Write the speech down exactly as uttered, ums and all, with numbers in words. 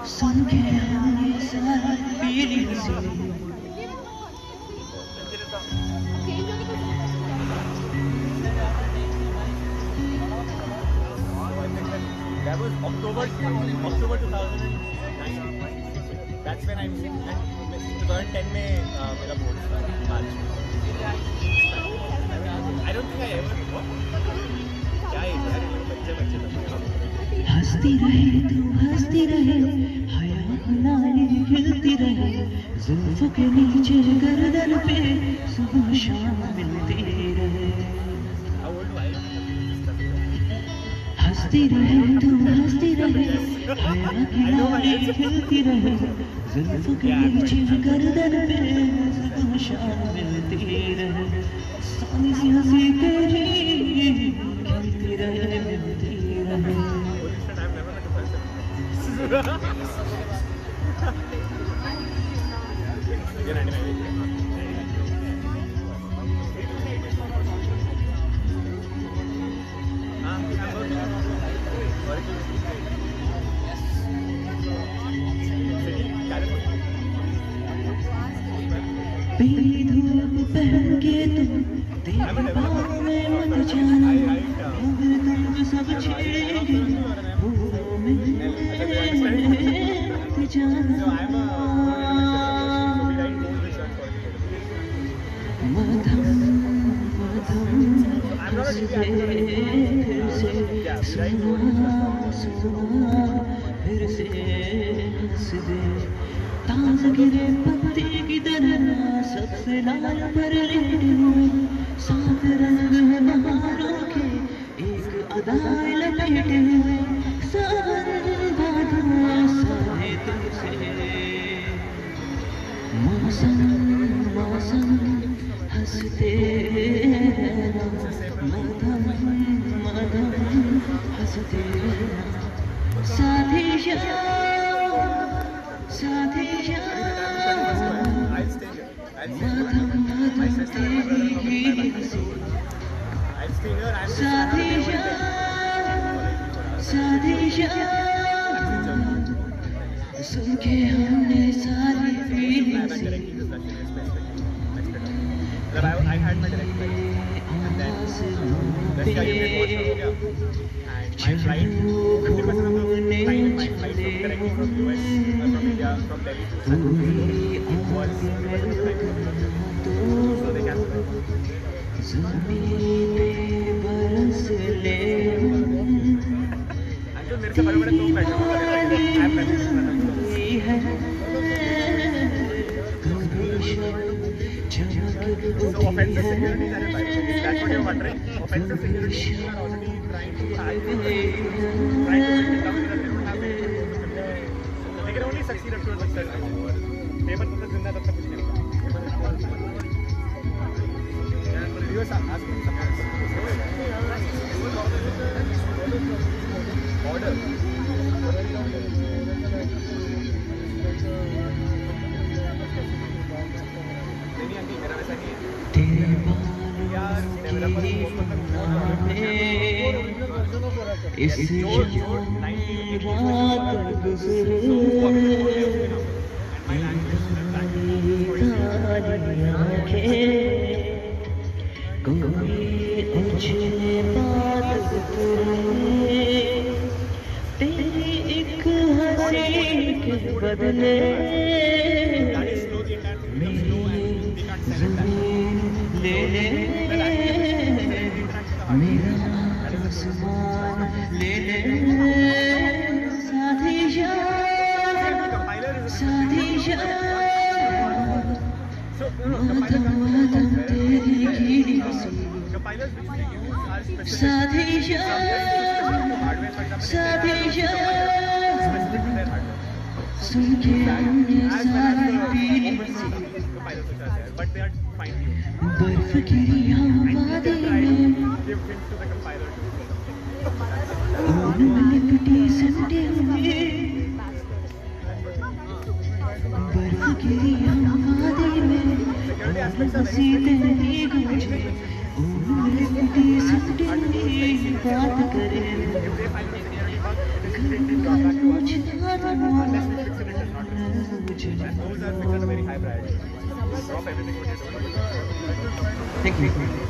सुन के हमने सारी feelings That was October, October two thousand nine. That's when I moved. And twenty ten में मेरा board था, March. I don't think I ever. क्या है यार ये बच्चे बच्चे तो हंसती रहे तू हंसती रहे हया हुनाई हिलती रहे जुल्फों के नीचे गर्दन पे सुबह शाम मिलती रहे हंसती रहे तू हंसती रहे हया हुनाई हिलती रहे जुल्फों के नीचे गर्दन पे सुबह शाम मिलती रहे सानी सी हंसी तेरी खिलती रहे मिलती रहे पीली धूप पहन के तुम तेरी बाहों में मत जाना मगर तुम सब छेड़ेंगे फूलों में मत जाना मधम मधम हंस दे फिर से सुना सुना फिर से हंस दे ताज़ गिरे पत्ते की तरह सबसे लाल पर लेटे हुए सात रंग है बहारों के एक अदाए लपेटे हुए सारे बादल सारे तुमसे मौसम मौसम हंसते रहना मधम मधम हंसते रहना साथिया साथिया मधम मधम तेरी हंसी साथिया साथिया सुन के हमने सारी feelings I had my direct flight and then the schedule was and my flight fifty percent of the time my flight was directly from U S uh, from India from Delhi to Saathiya was so they cancelled and तो मेरे से बड़े बड़े दो पैसे I am ready So offensive security is an is that what you're wondering? Offensive security you are already trying to hack trying to bring it down because they don't have it. So they can only succeed up to a certain amount. Paper तब तक जिंदा तब तक कुछ नहीं होगा. And viewers are asking some order. इस रात गुजरे कोई अच्छी बात करे तेरी एक हंसी के बदले ले ले मेरा आसमान ले ले साथिया साथिया मधम मधम तेरी हंसी साथिया साथिया सुन के हमने सारी फीलिंग्स बर्फ गिरी हम वादी में ऊन में लिपटी सटे हुए बर्फ गिरी हम वादी में हंसी तेरी गूंजे ऊन में लिपटी सटे हुए बात करे गंगा पूछता था drop everything what you're doing. Thank you.